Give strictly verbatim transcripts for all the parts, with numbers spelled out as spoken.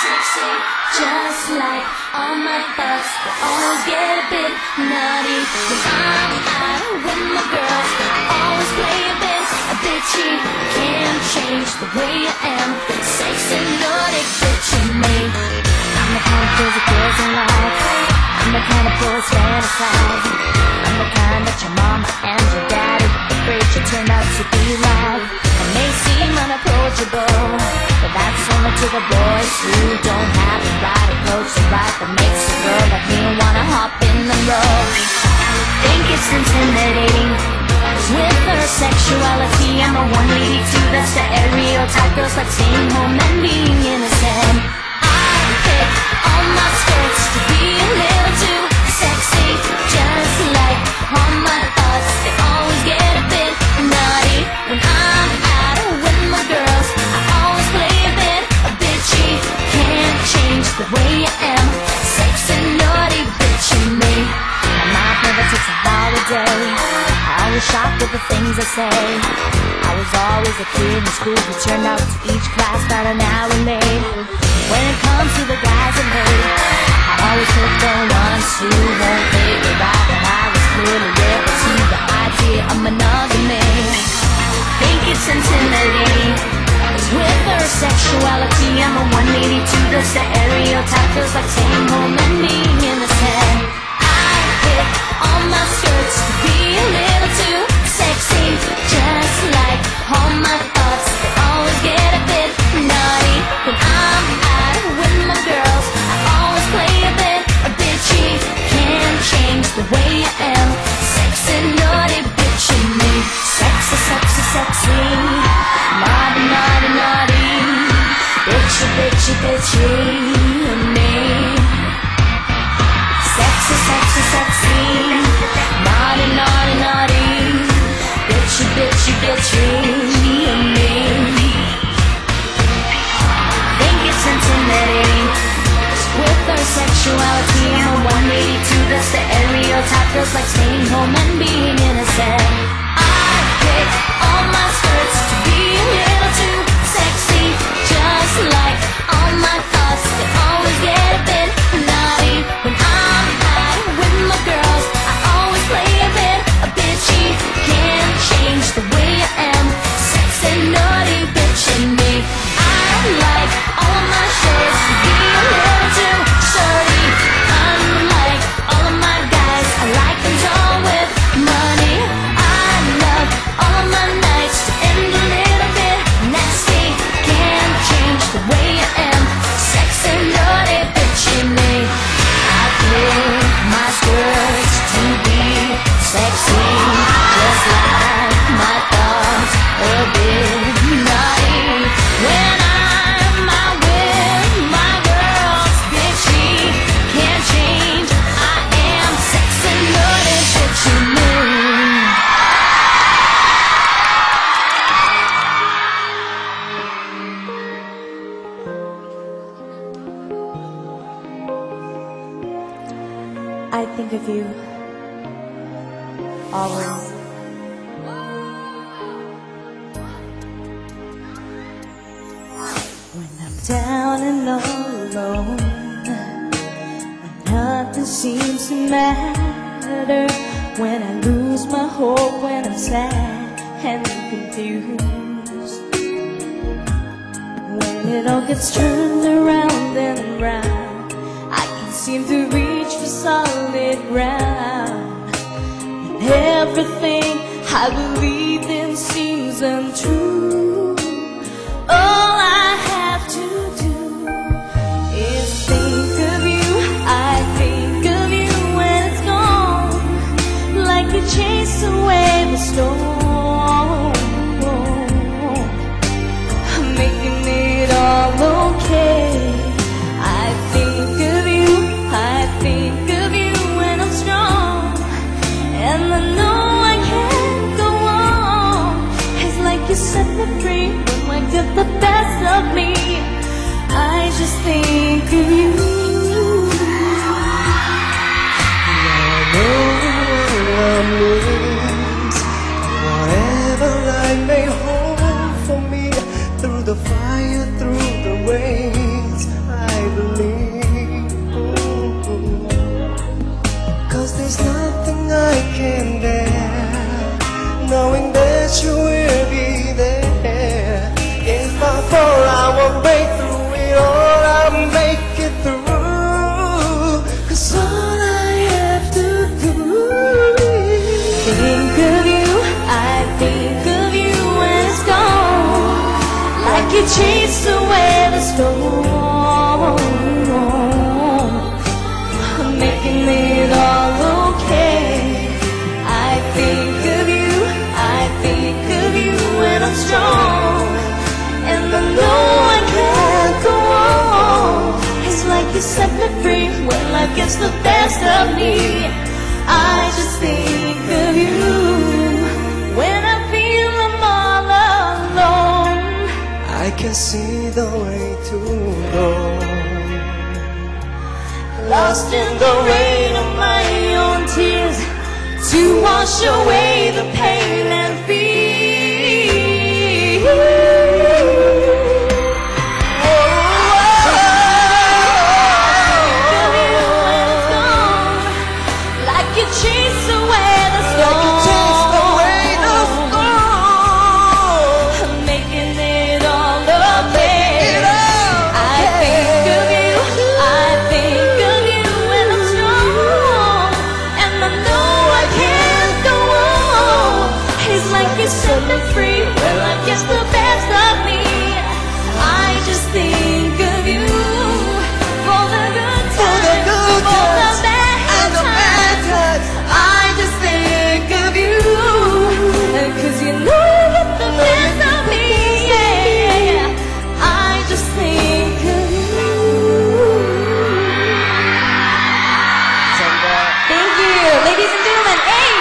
sexy, just like all my thoughts. They always get a bit naughty when I'm out with my girls. I always play a bit a bitchy. Can't change the way I am. Sexy, naughty, bitchy me. I'm the kind of girl that girls in love. I'm the kind of boys fantasize. I'm the kind that your mama and your daddy were afraid you turned out to be love. I may seem unapproachable, but that's only to the boys who don't have the right approach to life that makes a girl like me wanna hop in the road. Think it's intimidating with her sexuality. I'm a one eighty-two, that's the stereotype. Girls like staying home and being innocent. I pick all my skirts to be a little too sexy, just like all my thoughts. They always get a bit naughty when I'm out with my girls. I always play a bit a bitchy. Can't change the way I am. Sexy, naughty, bitchy me. My mouth never takes a holiday. I always shocked with the things I say. I was always a kid in school who turned out to each class about an hour late. When it comes to the guys I made, I always took the ones who won't figure out that I was clearly able to the idea of monogamy. Think it's intimidating with her sexuality. I'm a one eighty-two, the stereotype. Feels like staying home and being innocent. I pick all my skirts to be a little too sexy, just like all my thoughts. They always get a bit naughty when I'm out with my girls. I always play a bit a bitchy. Can't change the way I am. Sexy, naughty, bitchy me. Sexy, sexy, sexy. Naughty, naughty, naughty. Bitchy, bitchy, bitchy me. Sexy, sexy, sexy. Naughty, naughty, naughty. Bitchy, bitchy, bitchy me. Think it's intimidating with her sexuality. I'm a one eighty-two, the stereotype. Feels like staying home and being innocent. I pick all my skirts to be a little too sexy, just like all my thoughts. They always get a bit naughty when I'm out with my girls. I always play a bit a bitchy. Can't change the way I am. Sexy, naughty, bitchy me. I like all my shirts to be a little too shorty. Unlike all of my guys, I like them tall with money. I love all of my nights to end a little bit nasty. Can't change the way I am. Sexy, naughty, bitchy me. I pick my skirts to be sexy, just like my thoughts a bit naughty when I'm out with my girls. Bitchy, can't change. I am sexy, naughty, bitchy me. I think of you always. When I'm down and all alone, when nothing seems to matter, when I lose my hope, when I'm sad and confused, when it all gets turned around and around, I can't seem to reach for solid ground, and everything I believed in seems untrue. All I have to do is think of you. I think of you when it's gone, like you chased away the storm, making it all okay. I think of you, I think of you when I'm strong, and I know I can't go on. It's like you set me free. life gets the best of me, I just think of you. When I feel I'm all alone, I can see the way to go. lost in the rain of my own tears, to wash away the pain and fear. Chase away the storm, chase away the storm, making it all okay. Making it all I think of you, I think of you when I'm strong, and I know I can't go on. It's like you set me free, when life gets the best of me. I just think of you for the good times, the good for the times, bad and the times. bad times. I just think of you, cause you know you're the best of me, yeah. I just think of you. Thank you, ladies and gentlemen, eight.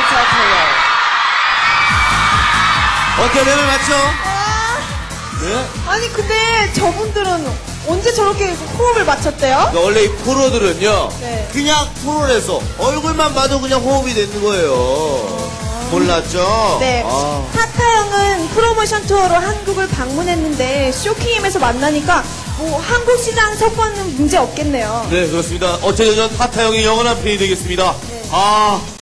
어때, 랩을 맞죠? 네? 아니 근데 저분들은 언제 저렇게 호흡을 맞췄대요? 그러니까 원래 이 프로들은요, 네. 그냥 프로에서 얼굴만 봐도 그냥 호흡이 되는 거예요. 몰랐죠? 네. 아. 타타 형은 프로모션 투어로 한국을 방문했는데 쇼킹엠에서 만나니까 뭐 한국 시장 석권은 문제 없겠네요. 네, 그렇습니다. 어쨌든 전 타타 형이 영원한 팬이 되겠습니다. 아.